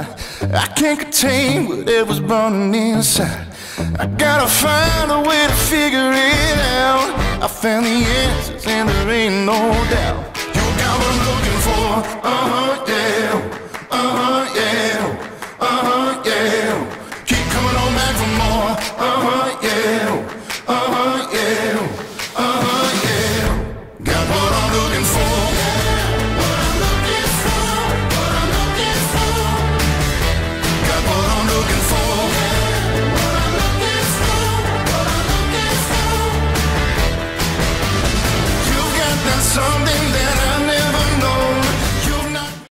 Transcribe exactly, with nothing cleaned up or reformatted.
tide. I can't contain whatever's burning inside. I gotta find a way to figure it out. I found the answers and there ain't no doubt. You got what I'm looking for, uh-huh, yeah, uh-huh.